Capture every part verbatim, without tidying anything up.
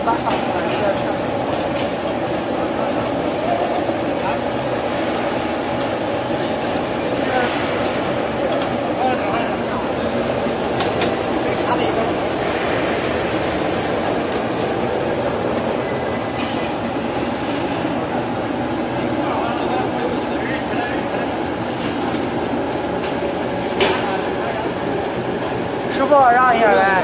师傅，让一下呗。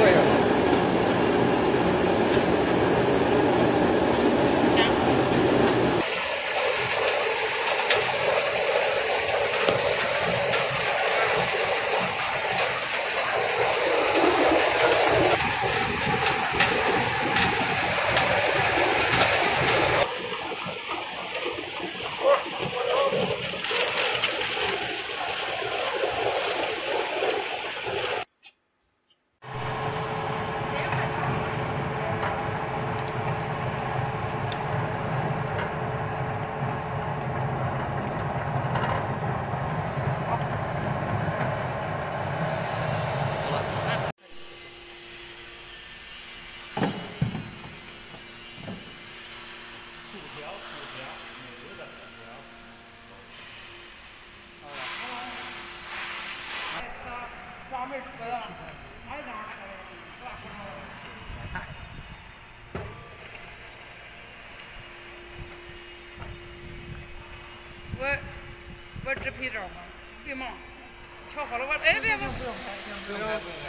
我我直拍照吗？对吗？调好了我哎别别不用拍，不用拍不用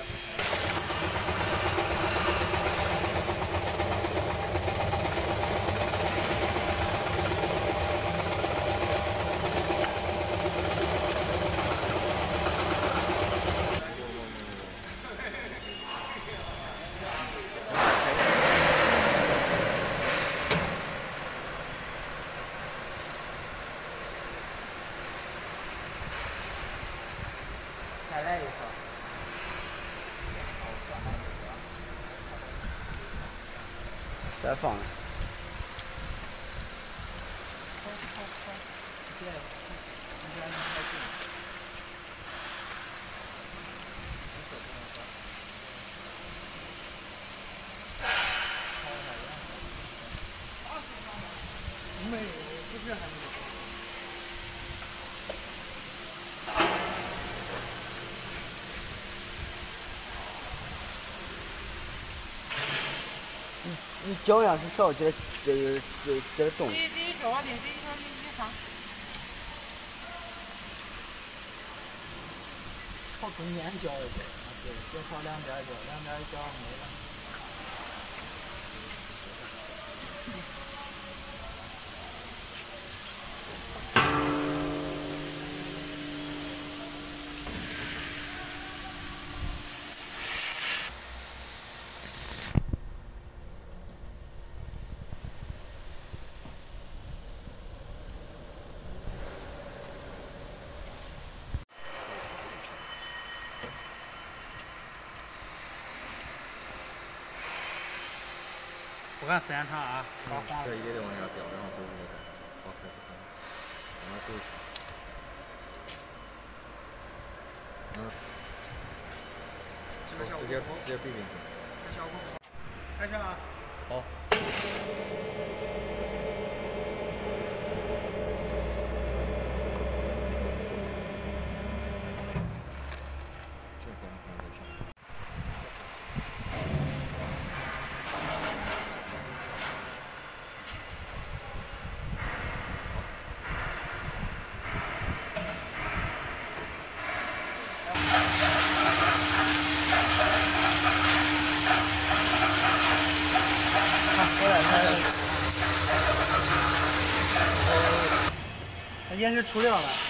拍。 再来一个。再放。好好好，别，别离太近。没有，不是还没有。你你脚样是少，这这这这动。 这这小娃点，这一条一一长。 靠中间脚一点，啊对，别靠两边脚，两边脚没了。 不看时间长啊， 好，这一直往下掉，然后走这个，好，开始看，往那对去。嗯，直接直接对进去。 开始啊。 好。这边看这上。 也是出料了。